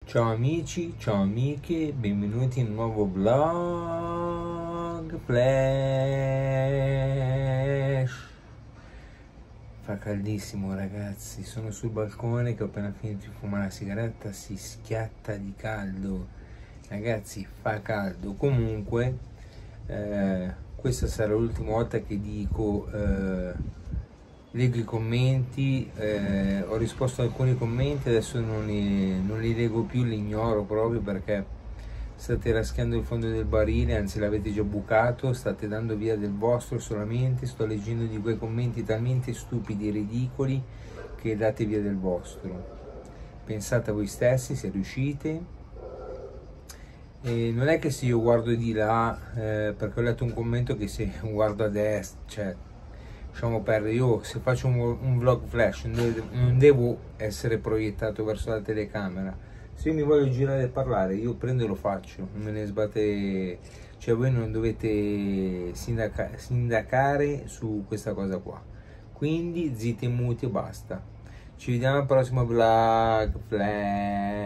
Ciao amici, ciao amiche, benvenuti in un nuovo vlog flash. Fa caldissimo ragazzi, sono sul balcone che ho appena finito di fumare la sigaretta, si schiatta di caldo. Ragazzi, fa caldo. Comunque, questa sarà l'ultima volta che dico, leggo i commenti, ho risposto a alcuni commenti, adesso non li leggo più, li ignoro proprio perché state raschiando il fondo del barile, anzi l'avete già bucato, state dando via del vostro solamente, sto leggendo di quei commenti talmente stupidi e ridicoli che date via del vostro. Pensate a voi stessi se riuscite. E non è che se io guardo di là, perché ho letto un commento che se guardo a destra, cioè lasciamo perdere, io se faccio un vlog flash non devo essere proiettato verso la telecamera. Se io mi voglio girare e parlare, io prendo e lo faccio, non me ne sbatte, cioè voi non dovete sindacare su questa cosa qua. Quindi zitti e muti e basta. Ci vediamo al prossimo vlog flash.